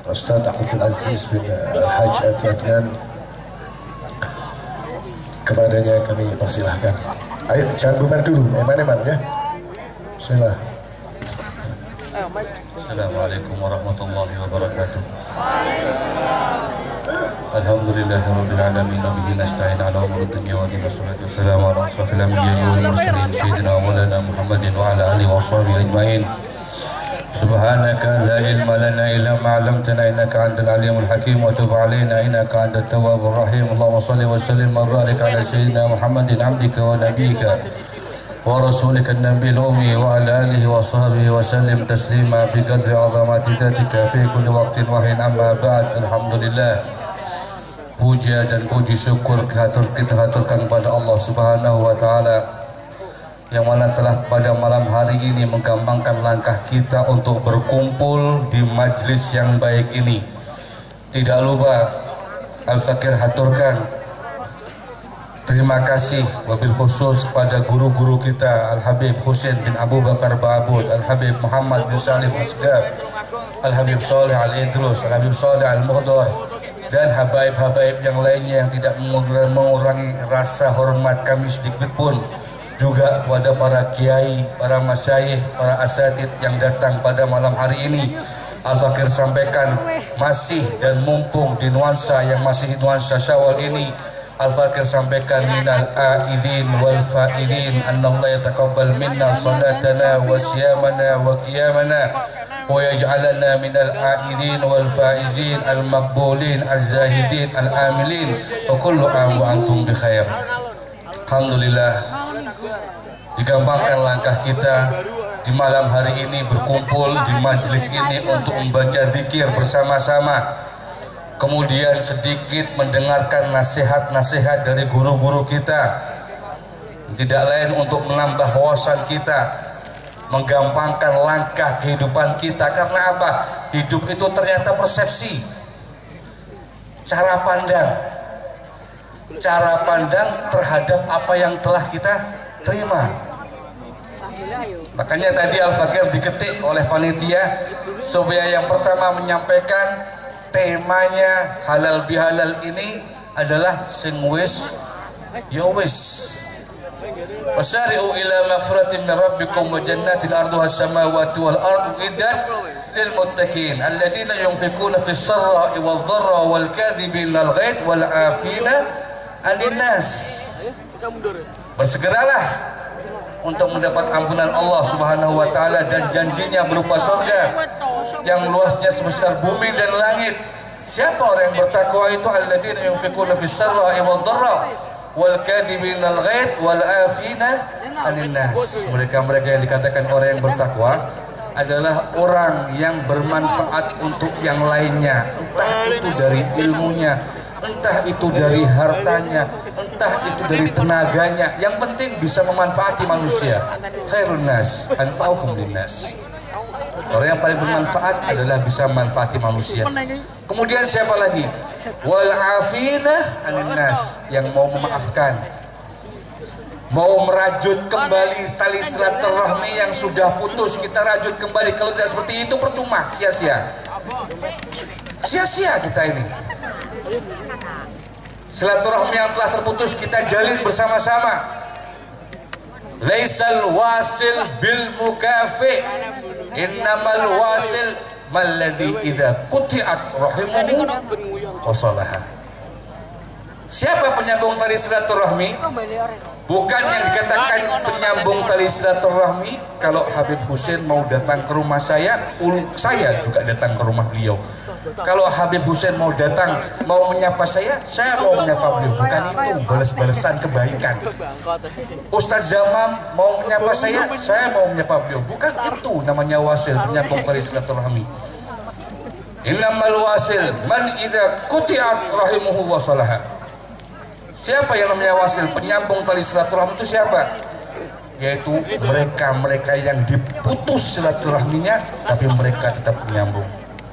Ustaz Abdul Aziz bin Al-Hajj Ati Adnan, kepadanya kami persilahkan. Ayo, jangan bubar dulu, eman-eman ya. Bismillah. Assalamualaikum warahmatullahi wabarakatuh. Alhamdulillahirabbil alamin wa bihi nasta'in ala umuri dunya wa din. Wassalatu wassalamu ala asrofil anbiya'i wal mursalin sayyidina wa maulana Muhammadin wa ala alihi wa sahbihi ajmain. Subhanaka la ilma lana illa ma 'allamtana innaka antal alimul hakim wa tub 'alaina innaka antat tawwabur rahim. Allahumma shalli wa sallim wa barik ala sayyidina Muhammadin 'abdika wa nabiyyika wa rasulika an-nabiyil ummi wa ala alihi wa sahbihi wa sallim taslima bi qadri 'azamati dzatika fi kulli waqtin wa hin. Amma ba'd. Alhamdulillah, puja dan puji syukur kita haturkan kepada Allah Subhanahu wa taala yang mana telah pada malam hari ini menggampangkan langkah kita untuk berkumpul di majlis yang baik ini. Tidak lupa Al-Fakir haturkan terima kasih wabil khusus kepada guru-guru kita Al-Habib Husain bin Abu Bakar Ba'abud, Al-Habib Muhammad bin Salim Asgaf, Al-Habib Saleh Al-Idrus, Al-Habib Saleh Al-Muhdar, dan habaib-habaib yang lainnya yang tidak mengurangi rasa hormat kami sedikit pun. Juga kepada para kiai, para masyayikh, para asatid yang datang pada malam hari ini. Al-Fakir sampaikan masih dan mumpung di nuansa yang masih nuansa Syawal ini, Al-Fakir sampaikan minal a'idhin wal fa'idhin annallaha yataqabbal minna salatana wa siyamana wa qiyamana wa yaj'alana minal a'idhin wal faizin al maqbulin az-zahidin al amilin wa kullu am wa antum bi khair. Alhamdulillah, digampangkan langkah kita di malam hari ini berkumpul di majlis ini untuk membaca zikir bersama-sama, kemudian sedikit mendengarkan nasihat-nasihat dari guru-guru kita, tidak lain untuk menambah wawasan kita, menggampangkan langkah kehidupan kita. Karena apa? Hidup itu ternyata persepsi, cara pandang terhadap apa yang telah kita terima. Makanya tadi Al-Fakir diketik oleh panitia supaya yang pertama menyampaikan temanya halal bihalal ini adalah sing wis ya wis. Wasari'u ila maghfiratin min rabbikum wa jannatin arduha as-samawati wal ardu iddat lil muttaqin alladziina yunfiquna fis sarra'i wal dharra wal kadhibina al ghaidh wal 'afina 'anil nas. Bersegeralah untuk mendapat ampunan Allah Subhanahu wa taala dan janjinya berupa surga yang luasnya sebesar bumi dan langit. Siapa orang yang bertakwa itu? Alladzina yunfiquna fis sarra'i wad dharra wal kadhibina al ghaidh wal 'afina 'anil nas. Mereka-mereka yang dikatakan orang yang bertakwa adalah orang yang bermanfaat untuk yang lainnya, entah itu dari ilmunya, entah itu dari hartanya, entah itu dari tenaganya, yang penting bisa memanfaati manusia. Khairun nas anfa'uhum linnas. Orang yang paling bermanfaat adalah bisa memanfaati manusia. Kemudian siapa lagi? Wal 'afina 'anil nas, yang mau memaafkan, mau merajut kembali tali silaturahmi yang sudah putus, kita rajut kembali. Kalau tidak seperti itu percuma, sia-sia. Sia-sia kita ini. Silaturahmi yang telah terputus kita jalin bersama-sama. Laisal wasil bil mukafi, innamal wasil malladzi idza quti'at rahimuhu wasalaha. Siapa penyambung tali silaturahmi? Bukan yang dikatakan penyambung tali silaturahmi. Kalau Habib Husain mau datang ke rumah saya juga datang ke rumah beliau. Kalau Habib Husain mau datang, mau menyapa saya mau menyapa beliau. Bukan itu balas-balasan kebaikan. Ustaz Zamam mau menyapa saya mau menyapa beliau. Bukan itu namanya wasil, penyambung tali silaturahmi. Innamal wasil man idza quti'at rahimuhu wasalaha. Siapa yang namanya wasil, penyambung tali silaturahmi itu siapa? Yaitu mereka-mereka yang diputus silaturahminya tapi mereka tetap menyambung.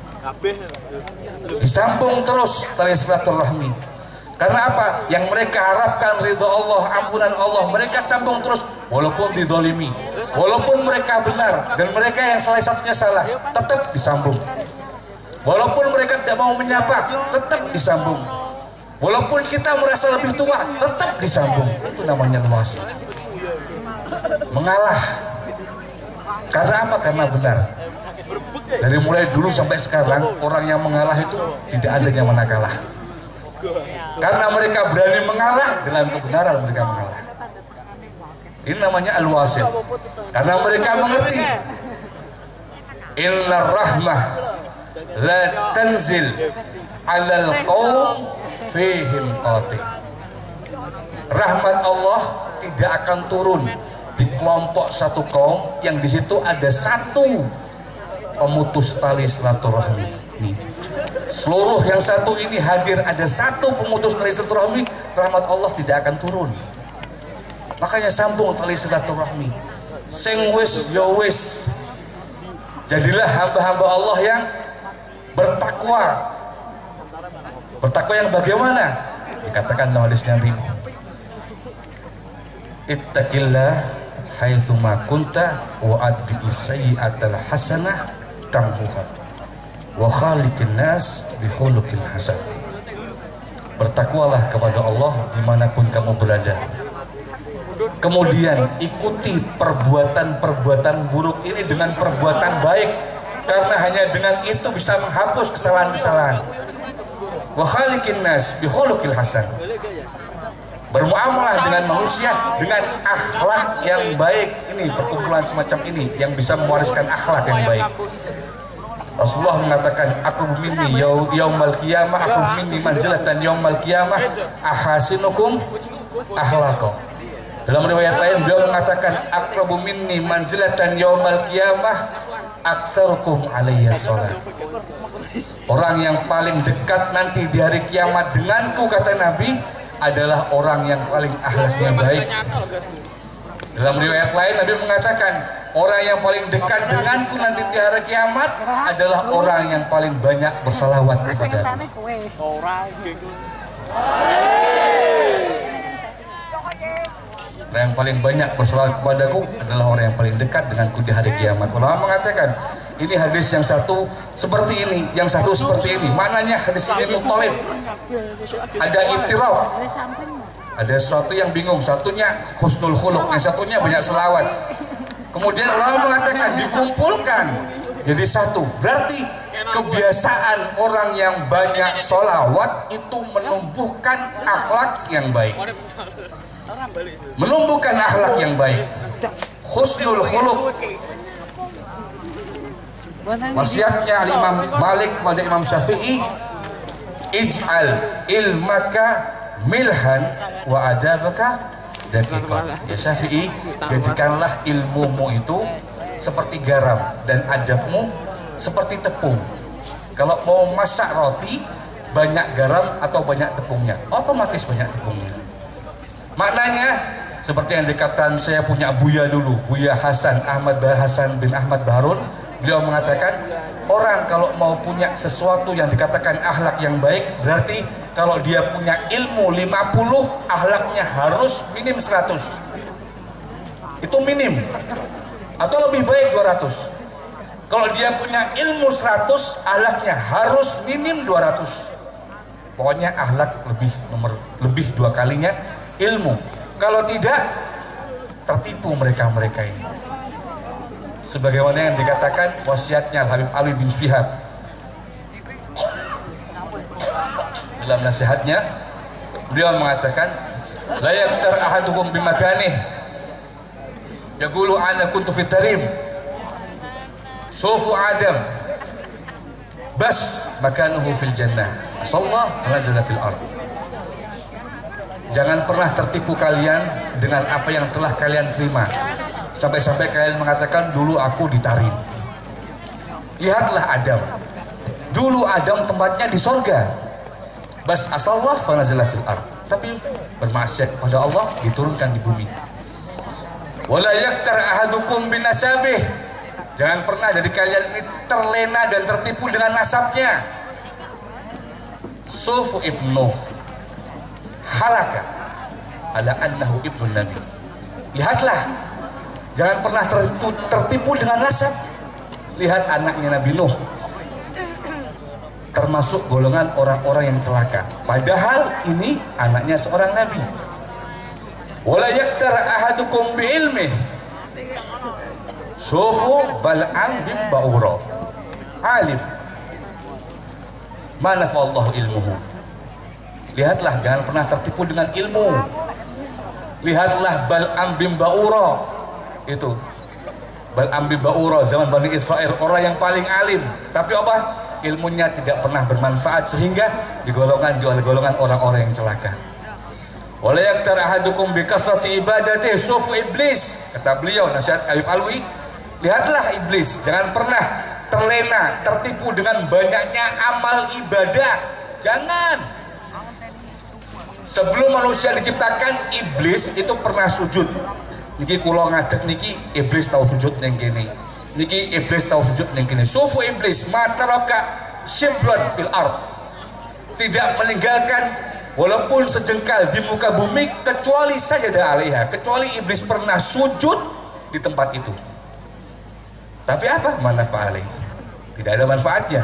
Disambung terus tali silaturahmi. Karena apa? Yang mereka harapkan ridho Allah, ampunan Allah, mereka sambung terus walaupun didolimi, walaupun mereka benar dan mereka yang salah satunya salah, tetap disambung. Walaupun mereka tidak mau menyapa, tetap disambung. Walaupun kita merasa lebih tua, tetap disambung. Itu namanya al-wasil. Mengalah. Karena apa? Karena benar. Dari mulai dulu sampai sekarang, orang yang mengalah itu tidak ada yang mana kalah. Karena mereka berani mengalah, dalam kebenaran mereka mengalah. Ini namanya al-wasil. Karena mereka mengerti, inna rahmah la tanzil alal qaum fihim qati. Rahmat Allah tidak akan turun di kelompok satu kaum yang di situ ada satu pemutus tali silaturahmi. Nih, seluruh yang satu ini hadir, ada satu pemutus tali silaturahmi, rahmat Allah tidak akan turun. Makanya sambung tali silaturahmi. Sing wis ya wis. Jadilah hamba-hamba Allah yang bertakwa. Bertakwa yang bagaimana? Dikatakan dalam hadis Nabi, ittaqillah haitsu ma kunta wa adbi sayyi'atal hasanah tamhuha wa khaliqin nas bi khuluqil hasan. Bertakwalah kepada Allah dimanapun kamu berada. Kemudian ikuti perbuatan-perbuatan buruk ini dengan perbuatan baik, karena hanya dengan itu bisa menghapus kesalahan-kesalahan. Wa khaliqin nas bi khuluqil hasan. Bermuamalah dengan manusia dengan akhlak yang baik. Ini perkumpulan semacam ini yang bisa mewariskan akhlak yang baik. Rasulullah mengatakan, aku minni yaumal qiyamah, aku minni manzilatan yaumal qiyamah ahasinukum akhlaqakum. Dalam riwayat lain beliau mengatakan, aqrabu minni manzilatan yaumal qiyamah aktsarukum alayya shalah. Orang yang paling dekat nanti di hari kiamat denganku, kata Nabi, adalah orang yang paling akhlaknya baik. Dalam riwayat lain Nabi mengatakan, orang yang paling dekat denganku nanti di hari kiamat adalah orang yang paling banyak bersalawat kepadaku. Orang yang paling banyak bersalawat kepadaku adalah orang yang paling dekat denganku di hari kiamat. Ulama mengatakan, ini hadis yang satu seperti ini, yang satu seperti ini. Maknanya hadis ini mutolib. Ada ittirab. Ada sesuatu yang bingung. Satunya husnul khuluq, yang satunya banyak selawat. Kemudian ulama mengatakan dikumpulkan jadi satu. Berarti kebiasaan orang yang banyak sholawat itu menumbuhkan akhlak yang baik. Menumbuhkan akhlak yang baik. Husnul khuluq. Wasiatnya Imam Malik pada Imam Syafi'i, ij'al ilmaka milhan wa adabaka daqiqan. Ya Syafi'i, jadikanlah ilmumu itu seperti garam dan adabmu seperti tepung. Kalau mau masak roti, banyak garam atau banyak tepungnya, otomatis banyak tepungnya. Maknanya seperti yang dikatakan saya punya Buya dulu, Buya Hasan bin Ahmad Baharun. Beliau mengatakan, orang kalau mau punya sesuatu yang dikatakan akhlak yang baik, berarti kalau dia punya ilmu 50, akhlaknya harus minim 100. Itu minim. Atau lebih baik 200. Kalau dia punya ilmu 100, akhlaknya harus minim 200. Pokoknya akhlak lebih 2 kalinya ilmu. Kalau tidak, tertipu mereka-mereka ini. Sebagaimana yang dikatakan wasiatnya Habib Ali bin Syihab dalam nasihatnya, beliau mengatakan, la yaktar ahadukum bimakanih yaqulu ana kuntu fit tarim sufu adam bas makanuhu fil jannah asallah fanazala fil ard. Jangan pernah tertipu kalian dengan apa yang telah kalian terima, sampai-sampai kalian mengatakan, dulu aku di Tarim. Lihatlah Adam, dulu Adam tempatnya di sorga. Bas asallah fanazala fil ard. Tapi bermaksiat kepada Allah, diturunkan di bumi. Wala yaktar ahadukum bin nasabih. Jangan pernah dari kalian ini terlena dan tertipu dengan nasabnya. Sufu ibnu halaka ala annahu ibnu nabi. Lihatlah, jangan pernah tertipu dengan nasab. Lihat anaknya Nabi Nuh. termasuk golongan orang-orang yang celaka. Padahal ini anaknya seorang nabi. Wala yaktar ahadukum bi ilmih. Syufu Bal'am bin Ba'ura. Alim. Ma nafa'allahu ilmuhu. Lihatlah, jangan pernah tertipu dengan ilmu. Lihatlah Bal'am bin Ba'ura. Itu Bal'am bin Ba'ura zaman Bani Israel, orang yang paling alim, tapi apa? Ilmunya tidak pernah bermanfaat sehingga digolongkan oleh golongan orang-orang yang celaka. Wala yaktar ahadukum bi kasrati ibadatihi sufu iblis. Kata beliau nasihat Habib Alwi, lihatlah iblis, jangan pernah terlena, tertipu dengan banyaknya amal ibadah. Jangan. Sebelum manusia diciptakan, iblis itu pernah sujud. Niki kula ngadeg niki iblis tahu sujud yang kene. Niki iblis tahu sujud yang kene. Sufu iblis mataraka shibran fil ard. Tidak meninggalkan walaupun sejengkal di muka bumi kecuali sajadah alaiha, kecuali iblis pernah sujud di tempat itu. Tapi apa manfaatnya? Tidak ada manfaatnya.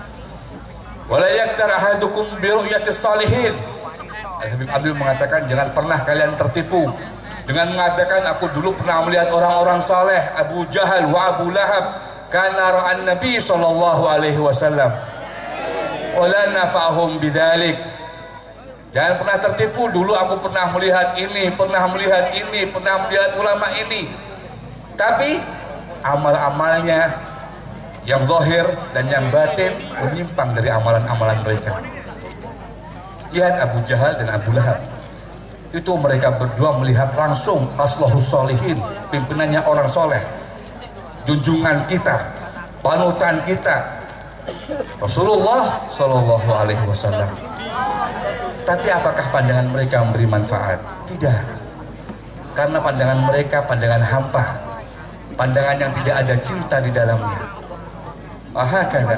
Wala yaktar ahadukum bi ru'yatis salihin. Habib Abdul mengatakan jangan pernah kalian tertipu dengan mengatakan aku dulu pernah melihat orang-orang saleh, Abu Jahal wa Abu Lahab kana ra'an Nabi sallallahu alaihi wasallam wala nafa'hum bidzalik. Jangan pernah tertipu, dulu aku pernah melihat ini, pernah melihat ini, pernah melihat ulama ini, tapi amal-amalnya yang zahir dan yang batin menyimpang dari amalan-amalan mereka. Lihat Abu Jahal dan Abu Lahab, itu mereka berdua melihat langsung aslahus sholihin, pimpinannya orang soleh, junjungan kita, panutan kita, Rasulullah Shallallahu Alaihi Wasallam. Tapi apakah pandangan mereka memberi manfaat? Tidak, karena pandangan mereka pandangan hampa, pandangan yang tidak ada cinta di dalamnya. Ahakana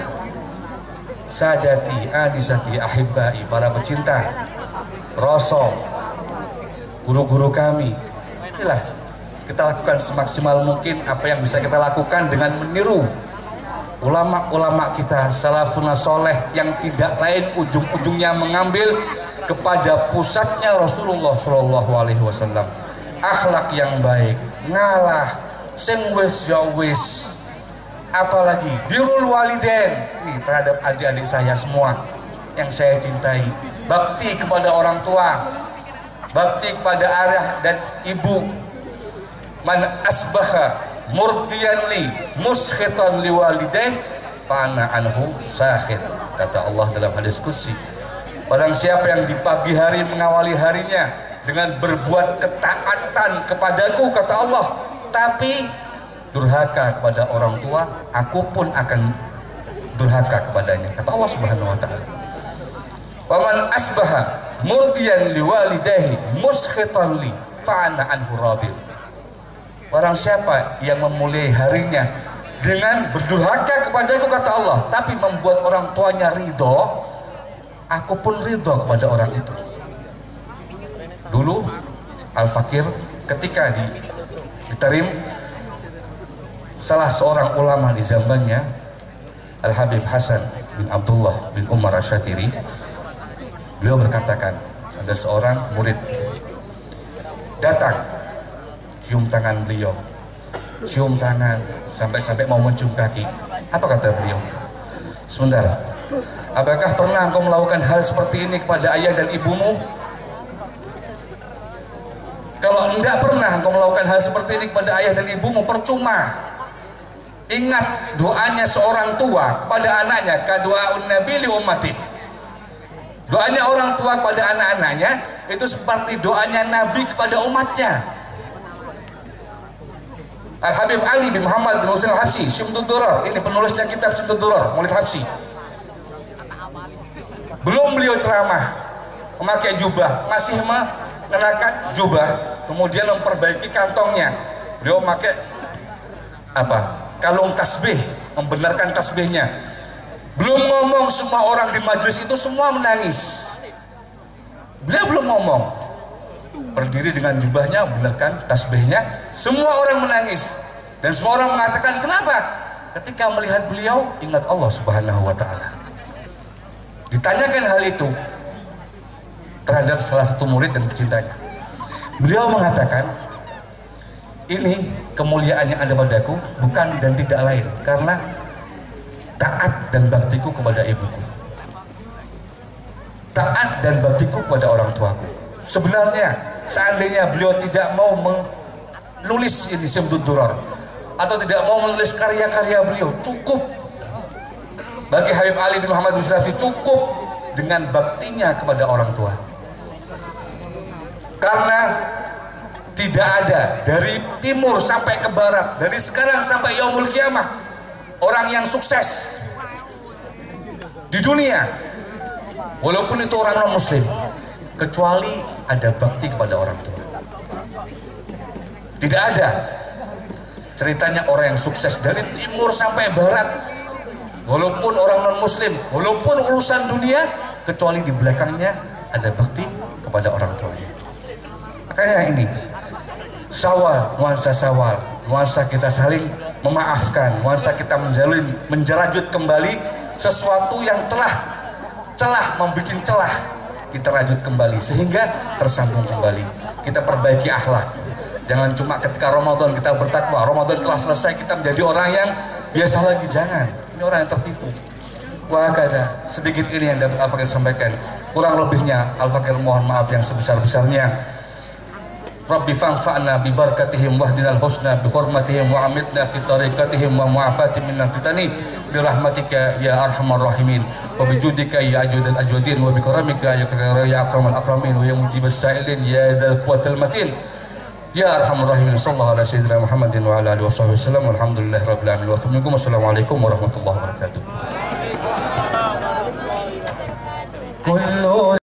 sadati anisati ahibbai, para pecinta Rasul, guru-guru kami, inilah kita lakukan semaksimal mungkin apa yang bisa kita lakukan dengan meniru ulama-ulama kita salafun soleh yang tidak lain ujung-ujungnya mengambil kepada pusatnya Rasulullah Shallallahu Alaihi Wasallam. Akhlak yang baik, ngalah, sing wis ya wis, apalagi birrul walidain, ini terhadap adik-adik saya semua yang saya cintai, bakti kepada orang tua, bakti kepada ayah dan ibu. Man asbaha murdiyan li muskhitan li walidain fa ana anhu sakhit, kata Allah dalam hadis qudsi. Barang siapa yang di pagi hari mengawali harinya dengan berbuat ketaatan kepadaku, kata Allah, tapi durhaka kepada orang tua, aku pun akan durhaka kepadanya, kata Allah Subhanahu wa taala. Wa man asbaha murdiyan liwalidayhi muskhitan li fa ana anhu radin. Barang siapa yang memulai harinya dengan berdurhaka kepadaku, kata Allah, tapi membuat orang tuanya ridho, aku pun ridho kepada orang itu. Dulu Al-Fakir ketika diterim salah seorang ulama di zamannya, Al-Habib Hasan bin Abdullah bin Umar Asyatiri, beliau berkatakan, ada seorang murid datang, cium tangan beliau, cium tangan sampai mau mencium kaki. Apa kata beliau? Sebentar, apakah pernah engkau melakukan hal seperti ini kepada ayah dan ibumu? Kalau enggak pernah engkau melakukan hal seperti ini kepada ayah dan ibumu, percuma. Ingat doanya seorang tua kepada anaknya, kadu'aun nabi li ummati. Doanya orang tua kepada anak-anaknya itu seperti doanya Nabi kepada umatnya. Al-Habib Ali bin Muhammad bin Husain Al-Habsyi, Syimtud Durar, ini penulisnya kitab Syimtud Durar, Maulid Habsyi. Belum beliau ceramah memakai jubah, masih mengenakan jubah, kemudian memperbaiki kantongnya. Beliau memakai apa? Kalung tasbih, membenarkan tasbihnya. Belum ngomong, semua orang di majelis itu semua menangis. Beliau belum ngomong, berdiri dengan jubahnya, membenarkan tasbihnya, semua orang menangis. Dan semua orang mengatakan, kenapa? Ketika melihat beliau, ingat Allah Subhanahu wa taala. Ditanyakan hal itu terhadap salah satu murid dan pecintanya. Beliau mengatakan, ini kemuliaan yang ada padaku bukan dan tidak lain karena taat dan baktiku kepada ibuku, taat dan baktiku kepada orang tuaku. Sebenarnya seandainya beliau tidak mau menulis ini Simtud Durar atau tidak mau menulis karya-karya beliau, cukup bagi Habib Ali bin Muhammad Mustafi, cukup dengan baktinya kepada orang tua. Karena tidak ada dari timur sampai ke barat, dari sekarang sampai yaumul kiamah, orang yang sukses di dunia walaupun itu orang non muslim kecuali ada bakti kepada orang tua. Tidak ada ceritanya orang yang sukses dari timur sampai barat walaupun orang non muslim, walaupun urusan dunia, kecuali di belakangnya ada bakti kepada orang tuanya. Makanya ini Syawal, nuansa Syawal, nuansa kita saling memaafkan, nuansa kita menjerajut kembali sesuatu yang telah membuat celah, kita rajut kembali sehingga tersambung kembali. Kita perbaiki akhlak. Jangan cuma ketika Ramadan kita bertakwa, Ramadan telah selesai kita menjadi orang yang biasa lagi. Jangan, ini orang yang tertipu. Wah, kata sedikit ini yang dapat Al-Fakir sampaikan. Kurang lebihnya Al-Fakir mohon maaf yang sebesar-besarnya. Rabbi fa'anfa'na bi barakatihim wahdinal husna bi hurmatihim wa amitna fi tariqatihim wa mu'afatin minan fitani bi rahmatika ya arhamar rahimin wa bi judika ya ajudal ajudin wa bi karamika ya akramal akramin wa ya mujibas sa'ilin ya dzal quwwatil matin ya arhamar rahimin. Sallallahu alaihi sayyidina Muhammadin wa ala alihi wasallam. Alhamdulillah rabbil alamin wa minkum. Assalamualaikum warahmatullahi wabarakatuh.